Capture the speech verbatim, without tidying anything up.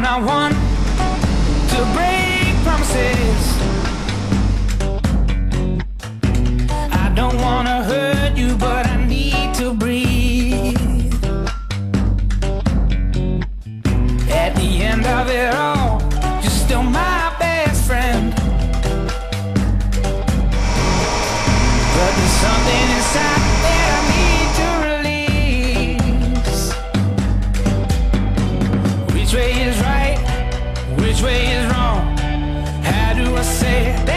not one to break promises. I don't wanna hurt you, but I need to breathe. At the end of it all, you're still my best friend. But there's something inside that I need to release. Which way is right? Which way is wrong? How do I say it?